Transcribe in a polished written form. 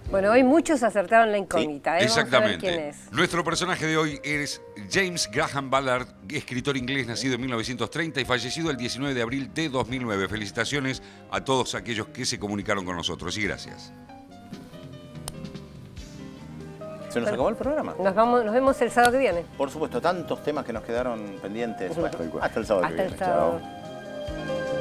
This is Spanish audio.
Bueno, hoy muchos acertaron la incógnita, ¿eh? Exactamente. Vamos a ver quién es. Nuestro personaje de hoy es James Graham Ballard, escritor inglés nacido en 1930 y fallecido el 19 de abril de 2009. Felicitaciones a todos aquellos que se comunicaron con nosotros y gracias. ¿Se nos acabó el programa? Nos vemos el sábado que viene. Por supuesto, tantos temas que nos quedaron pendientes. Bueno, hasta el sábado que viene. Hasta el sábado. Chao.